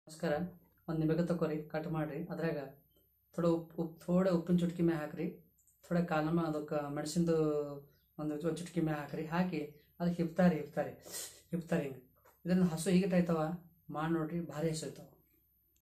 ನಮಸ್ಕಾರ. ಒಂದು ನಿಂಬೆಕಾಯಿ ತಗೋರಿ, ಕಟ್ ಮಾಡಿರಿ. ಅದ್ರಾಗ ಥೋಡೆ ಉಪ್ಪಿನ ಚುಟ್ಕಿ ಮ್ಯಾಗ ಹಾಕ್ರಿ. ಥೋಡೆ ಕಾಲಮ್ಮ ಅದಕ್ಕೆ ಮೆಣಸಿಂದು ಒಂದು ಚುಟ್ಕಿ ಮ್ಯಾಗ ಹಾಕಿ ಅದಕ್ಕೆ ಹಿಪ್ತಾರಿ ಹಿಂಗೆ. ಇದನ್ನು ಹಸು ಹೀಗೆ ಆಯ್ತವ ಮಾಡಿ ನೋಡ್ರಿ, ಭಾರಿ ಹಸು ಆಯ್ತವ.